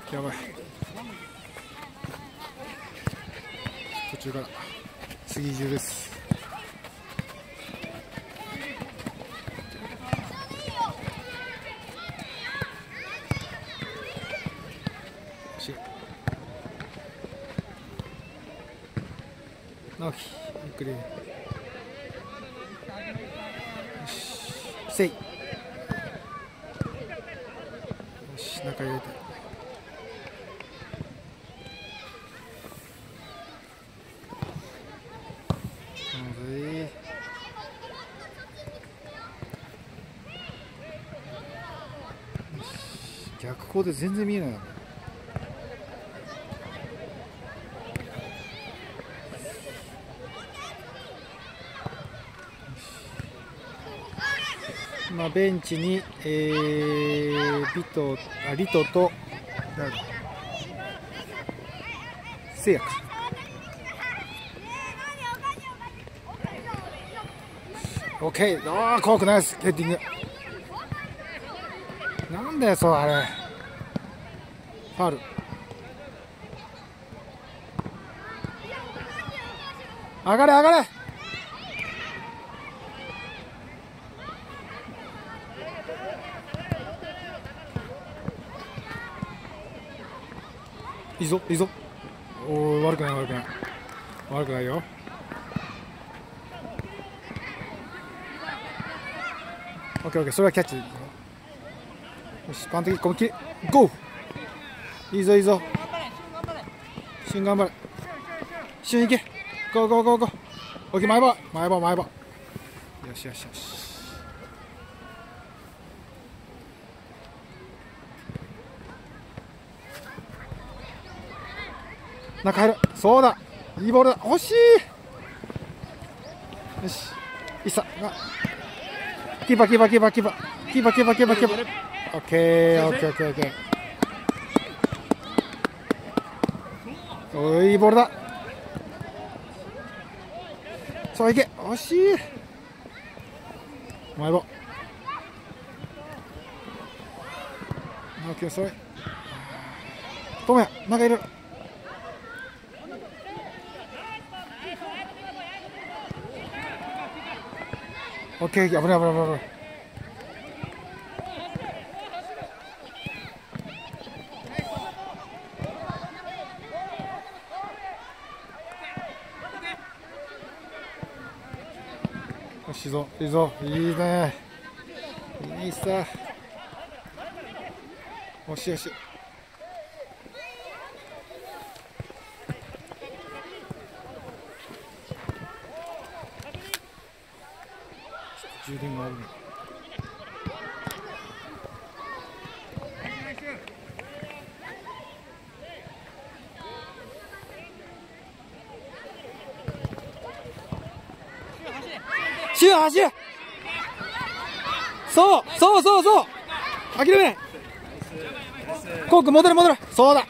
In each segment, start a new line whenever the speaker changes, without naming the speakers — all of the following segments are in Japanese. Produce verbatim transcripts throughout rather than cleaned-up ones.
やばい。途中から杉中です。直樹ゆっくり。よしせい。よし中入れて。逆光で全然見えないな。今ベンチに、えー、ビトあリトとせいやか。オッケー。ああ怖くないです。ヘッディングなんだよそうあれファウル。上がれ上がれ。いいぞいいぞ。おお悪くない悪くない悪くないよ。オッケーオッケーそれはキャッチ。よしパン的攻撃ゴー。いいぞいいぞ。シュン頑張れ。シュンいけ。ゴーゴーゴーゴー。オッケー前歯前歯前歯。よしよしよし。中入る。そうだいいボールだ。惜しい。よしいっさがキーパーキーパーキーパーキーパーキーパーキーパーキーパーキーパー。オッケーオッケーオッケーオッケー。おいいいボールだ。さあいけ。惜しい。前歯。オッケーそれ。トモヤ中入れる。オッケー危ない危ない危ない危ない。よしいいぞいいぞいいねいいさ。よしよし。充電があるね。シュー走れ。そうそうそうそう諦めない。コーク戻れ戻れ。そうだ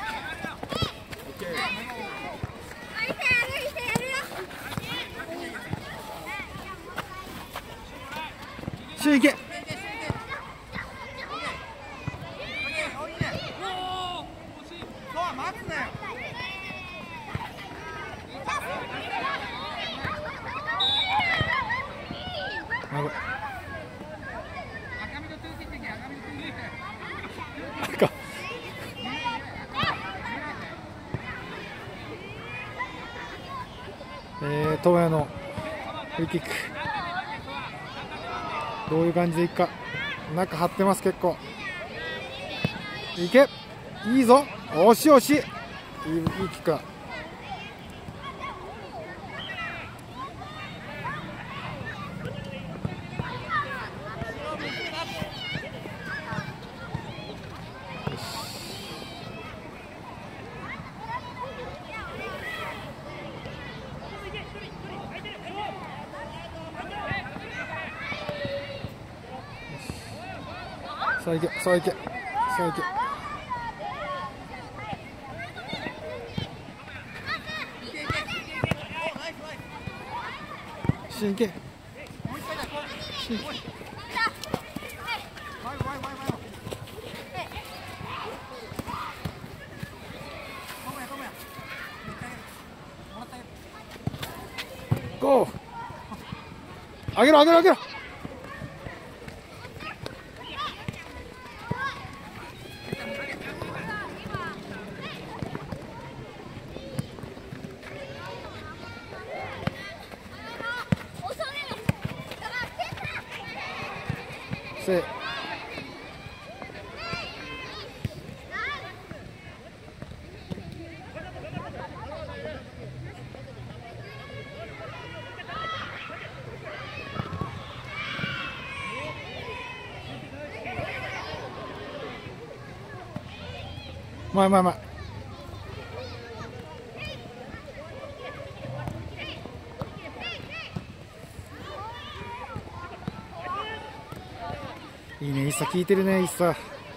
シューいけ。えー、東野のフリーキックどういう感じでいくか。中張ってます結構。いけいいぞ。惜しい惜しい。いい、いいキックだ。さあいけさあいけさあいけ。しんいけ。しん。 上げろ上げろ上げろ。せ前前前。いいね、イッサ効いてるね、イッサ。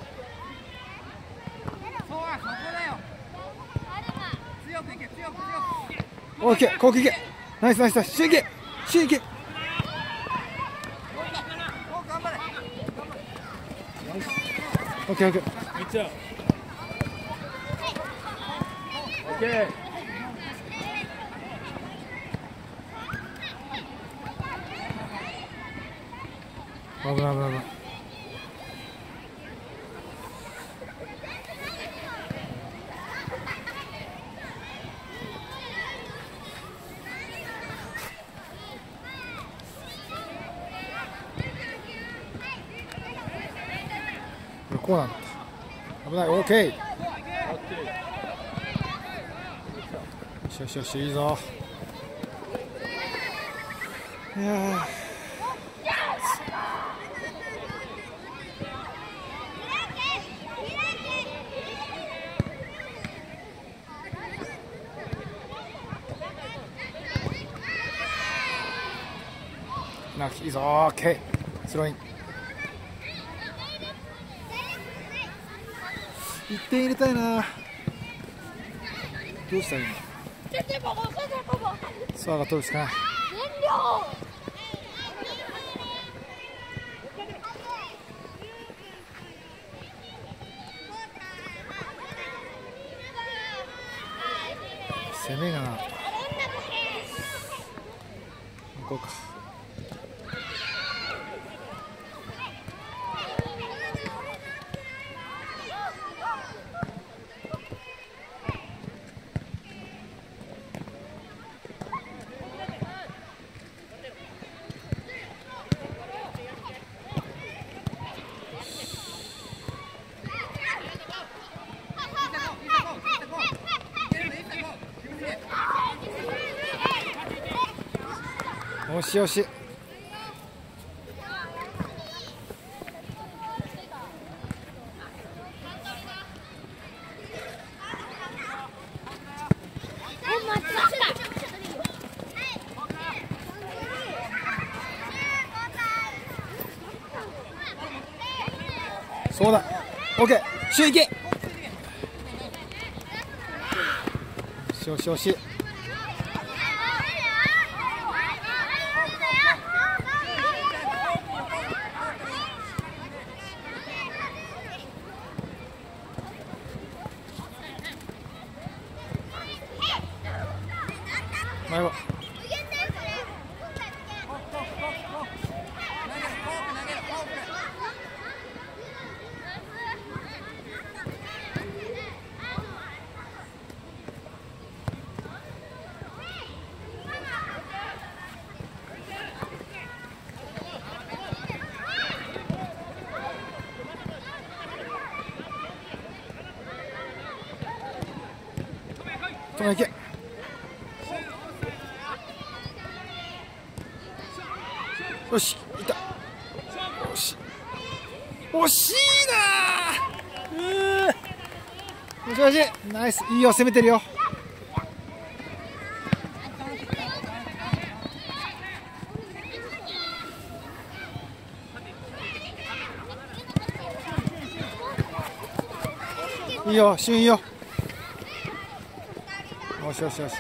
オッケー、こういけ。ナイスナイスナイス。シューいけ。シューいけ。オッケーオッケー。
めっちゃ。オッケー。
危ない危ない危ない。こうなんだ。危ない。オーケー。よしよしよし、いいぞ。いやー、いいぞ。オーケー。スローイン。いってん入れたいな。どうしたらいいの。さあが取るしかない。攻めがな。行こうか。よしよし。そうだ。オッケー。シューいけ。よしよしよし。前は止めいけ。よし、いった。惜しい。惜しいなー。よしよし、ナイス。いいよ、攻めてるよ。いいよ、シュンいいよ。よしよしよし。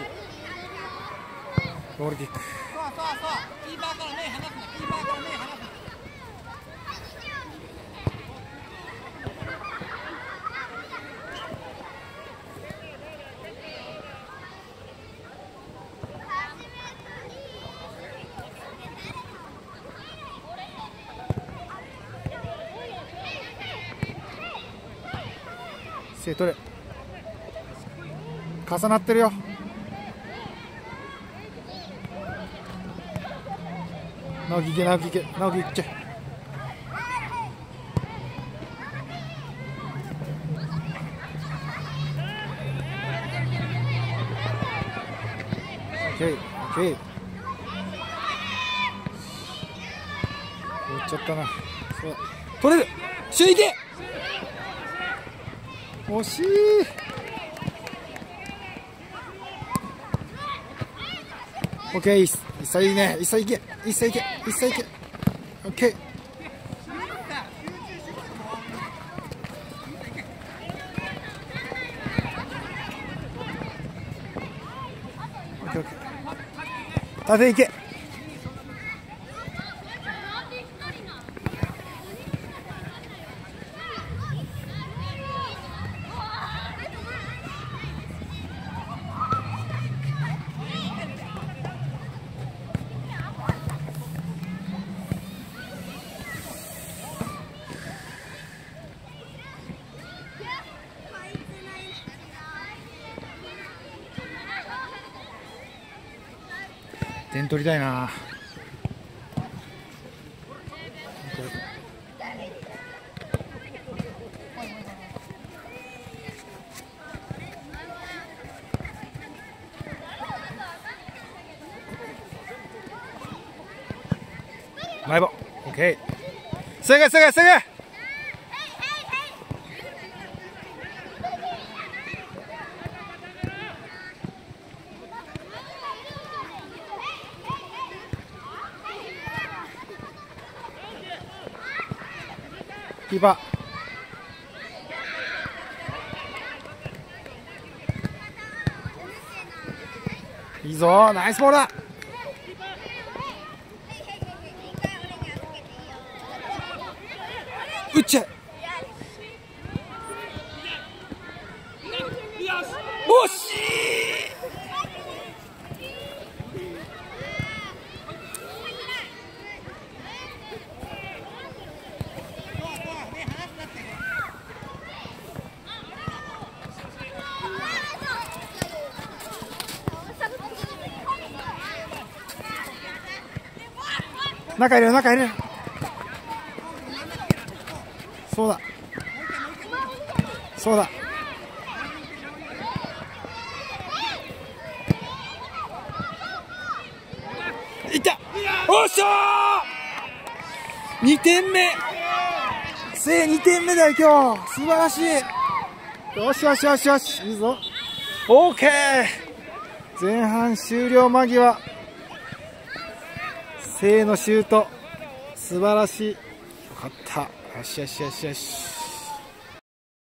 ゴールキック。そうそうそう。キーパーから目離すな。キーパーから目離すな。 せい取れ。重なってるよ。直樹いけ直樹いけ直樹いっちゃえ。オッケーオッケー。打っちゃったな。そう取れる。シューいけ。惜しい。オッケー。一切いいね。一切いけ。一切いけ。一切いけ。オッケー。オッケーオッケー。縦いけ。点取りたいな。前棒。オッケー。すぐすぐすぐ。キーパーいいぞ。ナイスボールだ。打っちゃえ。惜しい。中入れる中入れる。そうだそうだ。いった。おっしゃー。にてんめ。せいにてんめだよ今日。素晴らしい。よしよしよしよし。いいぞ。オーケー。前半終了間際。せいのシュート素晴らしい。よかった。よしよしよしよし。